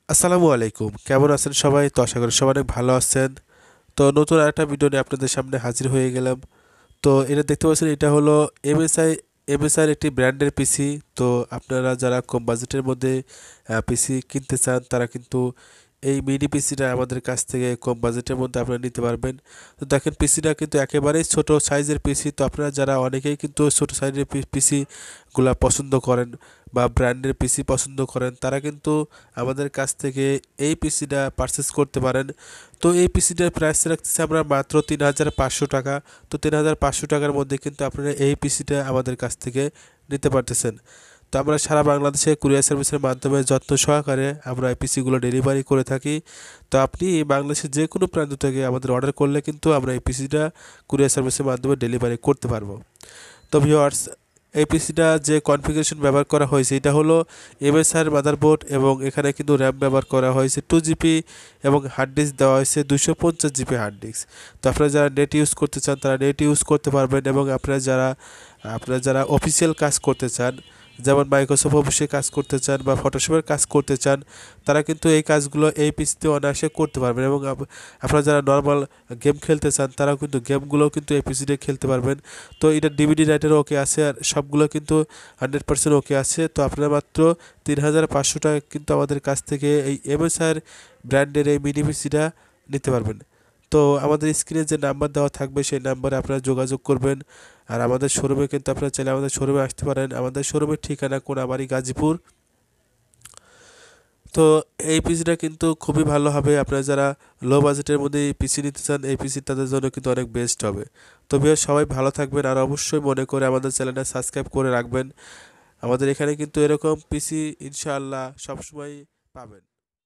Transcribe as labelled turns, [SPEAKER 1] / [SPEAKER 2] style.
[SPEAKER 1] আসসালামু আলাইকুম, কেমন আছেন সবাই? তো আশা করি সবাই অনেক ভালো আছেন। তো নতুন আরেকটা ভিডিও নিয়ে আপনাদের সামনে হাজির হয়ে গেলাম। তো এটা দেখতে পাচ্ছেন, এটা হলো এমএসআই এমএসআইয়ের একটি ব্র্যান্ডের পিসি। তো আপনারা যারা কম বাজেটের মধ্যে পিসি কিনতে চান তারা কিন্তু এই মিনি পিসিটা আমাদের কাছ থেকে কম বাজেটের মধ্যে আপনারা নিতে পারবেন। তো দেখেন, পিসিটা কিন্তু একেবারেই ছোট সাইজের পিসি। তো আপনারা যারা অনেকেই কিন্তু ছোট সাইজের পিসিগুলা পছন্দ করেন বা ব্র্যান্ডের পিসি পছন্দ করেন, তারা কিন্তু আমাদের কাছ থেকে এই পিসিটা পারচেস করতে পারেন। তো এই পিসিটার প্রাইস রাখতেছি আমরা মাত্র ৩,৫০০ টাকা। তো ৩,৫০০ টাকার মধ্যে কিন্তু আপনারা এই পিসিটা আমাদের কাছ থেকে নিতে পারতেছেন। তো আমরা সারা বাংলাদেশে কুরিয়ার সার্ভিসের মাধ্যমে যত্ন সহকারে আমরা এই পিসিগুলো ডেলিভারি করে থাকি। তো আপনি বাংলাদেশের যে কোনো প্রান্ত থেকে আমাদের অর্ডার করলে কিন্তু আমরা এই পিসিটা কুরিয়ার সার্ভিসের মাধ্যমে ডেলিভারি করতে পারবো। তো ভিউয়ার্স, এই পিসিটা যে কনফিগারেশন ব্যবহার করা হয়েছে এটা হলো এমএসআইয়ের মাদারবোর্ড, এবং এখানে কিন্তু র্যাম ব্যবহার করা হয়েছে 2 জিবি, এবং হার্ড ডিস্ক দেওয়া হয়েছে 250 জিবি হার্ড ডিস্ক। তো আপনারা যারা নেট ইউজ করতে চান তারা নেট ইউজ করতে পারবেন, এবং আপনারা যারা অফিসিয়াল কাজ করতে চান, যেমন মাইক্রোসফট অফিসে কাজ করতে চান বা ফটোশপের কাজ করতে চান, তারা কিন্তু এই কাজগুলো এই পিসিতে অনায়াসে করতে পারবেন। এবং আপনারা যারা নর্মাল গেম খেলতে চান তারাও কিন্তু গেমগুলোও কিন্তু এই পিসিতে খেলতে পারবেন। তো এটা ডিভিডি রাইটারও ওকে আছে, আর সবগুলো কিন্তু 100% ওকে আছে। তো আপনারা মাত্র ৩,৫০০ টাকা কিন্তু আমাদের কাছ থেকে এই এমএসআর ব্র্যান্ডের এই মিনি পিসিটা নিতে পারবেন। তো আমাদের স্ক্রিনে যে নাম্বার দেওয়া থাকবে সেই নাম্বারে আপনারা যোগাযোগ করবেন। আর আমাদের শোরুমে কিন্তু আপনারা চাইলে আমাদের শোরুমে আসতে পারেন। আমাদের শোরুমের ঠিকানা কোনাবাড়ি, গাজীপুর। তো এই পিসিটা কিন্তু খুবই ভালো হবে। আপনারা যারা লো বাজেটের মধ্যে এই পিসি নিতে চান, এই পিসি তাদের জন্য কিন্তু অনেক বেস্ট হবে। তো ভিউয়ার্স, সবাই ভালো থাকবেন, আর অবশ্যই মনে করে আমাদের চ্যানেলটা সাবস্ক্রাইব করে রাখবেন। আমাদের এখানে কিন্তু এরকম পিসি ইনশাআল্লাহ সবসময় পাবেন।